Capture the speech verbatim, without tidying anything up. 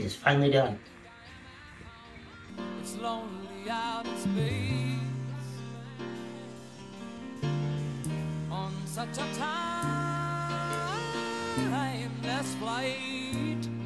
is finally done. It's lonely out in space on such a timeless flight.